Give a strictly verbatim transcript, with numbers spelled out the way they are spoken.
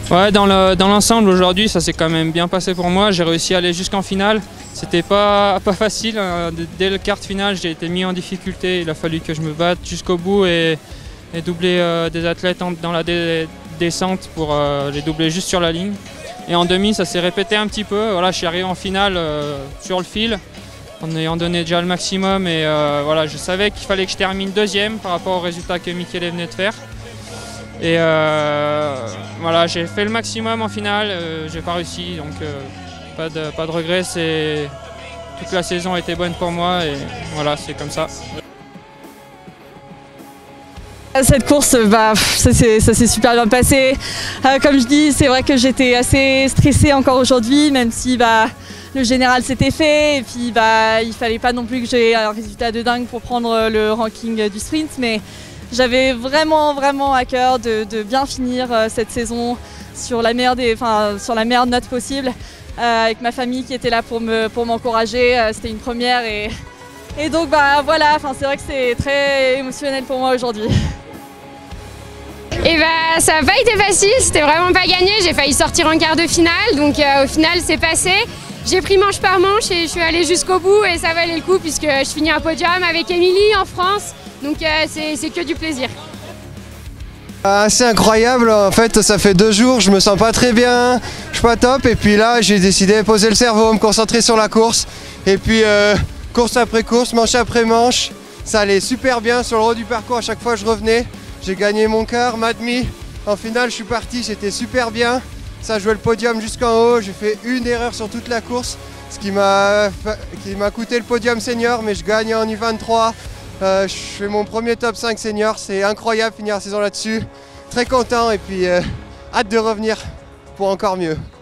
Ouais, dans l'ensemble, aujourd'hui, ça s'est quand même bien passé pour moi. J'ai réussi à aller jusqu'en finale. C'était pas, pas facile. Dès le quart de finale, j'ai été mis en difficulté. Il a fallu que je me batte jusqu'au bout et, et doubler euh, des athlètes en, dans la dé, descente pour euh, les doubler juste sur la ligne. Et en demi, ça s'est répété un petit peu. Voilà, je suis arrivé en finale euh, sur le fil, en ayant donné déjà le maximum. Et euh, voilà, je savais qu'il fallait que je termine deuxième par rapport au résultat que Michele venait de faire. Et euh, voilà, j'ai fait le maximum en finale, euh, j'ai pas réussi, donc euh, pas de, pas de regret. Toute la saison a été bonne pour moi et voilà, c'est comme ça. Cette course, bah, ça s'est super bien passé. Euh, comme je dis, c'est vrai que j'étais assez stressée encore aujourd'hui, même si bah, le général s'était fait. Et puis bah, il fallait pas non plus que j'ai un résultat de dingue pour prendre le ranking du sprint. Mais j'avais vraiment, vraiment à cœur de, de bien finir euh, cette saison sur la meilleure, des, enfin, sur la meilleure note possible, euh, avec ma famille qui était là pour me, pour m'encourager. Euh, C'était une première et, et donc bah, voilà, c'est vrai que c'est très émotionnel pour moi aujourd'hui. Et bah, ça n'a pas été facile, c'était vraiment pas gagné. J'ai failli sortir en quart de finale, donc euh, au final c'est passé. J'ai pris manche par manche et je suis allée jusqu'au bout et ça valait le coup puisque je finis un podium avec Émilie en France. Donc euh, c'est que du plaisir. C'est incroyable, en fait ça fait deux jours, je me sens pas très bien, je suis pas top et puis là j'ai décidé de poser le cerveau, me concentrer sur la course et puis euh, course après course, manche après manche, ça allait super bien sur le haut du parcours, à chaque fois je revenais, j'ai gagné mon quart, ma demi, en finale je suis parti, j'étais super bien, ça jouait le podium jusqu'en haut, j'ai fait une erreur sur toute la course, ce qui m'a qui m'a coûté le podium senior mais je gagne en U vingt-trois. Euh, je fais mon premier top cinq senior, c'est incroyable finir la saison là-dessus. Très content et puis euh, hâte de revenir pour encore mieux.